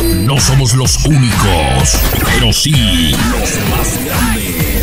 No somos los únicos, pero sí los más grandes.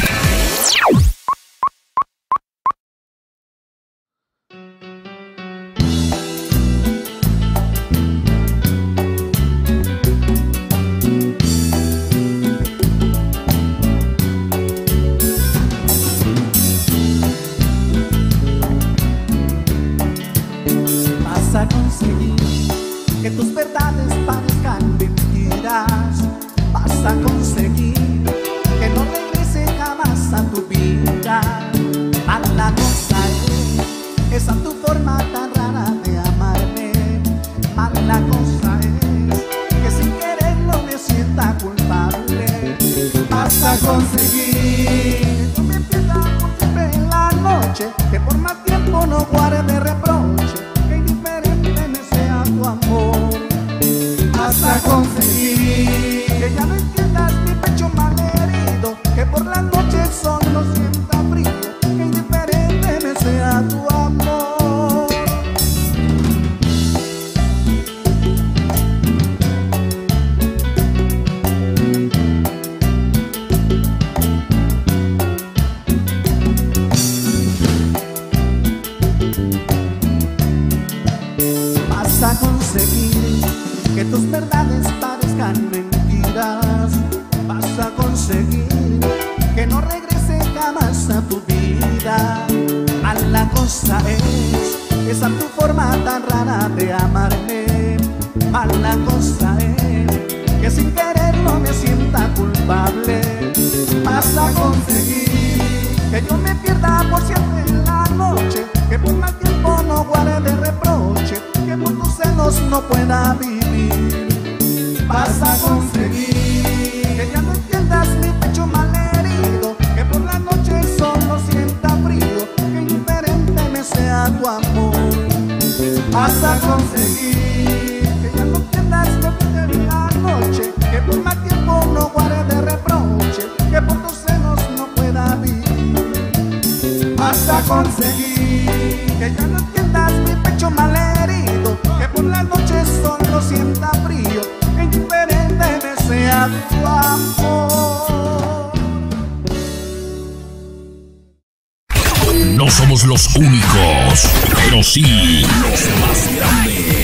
Vas a conseguir que tus verdades parezcan mentiras. Vas a conseguir que no regrese jamás a tu vida. Mala cosa es esa tu forma tan rara de amarme. Mala cosa es que sin quererlo me sienta culpable. Vas a conseguir que tú me pierdas por siempre en la noche, que por más tiempo no guarde reproche, que indiferente me sea tu amor. Vas a conseguir que ya no entiendas mi pecho malherido, que por las noches solo sienta frío, que indiferente me sea tu amor. Vas a conseguir que tus verdades parezcan mentiras. Vas a conseguir que no regrese jamás a tu vida. Mala cosa es esa tu forma tan rara de amarme. Mala cosa es que sin quererlo me sienta culpable. Vas a conseguir que yo me pierda por siempre en la noche, que por más tiempo no guarde reproche, que por tus celos no pueda vivir. Vas a conseguir que ya no entiendas mi pecho malherido, que por la noche solo sienta frío, que indiferente me sea tu amor. Vas a conseguir que ya no entiendas lo que te vi anoche, que por más tiempo no guarde reproche, que por tus celos no pueda vivir. Vas a conseguir que ya no entiendas mi pecho malherido, que por las noches solo sienta frío, que indiferente me sea tu amor. No somos los únicos, pero sí los más grandes.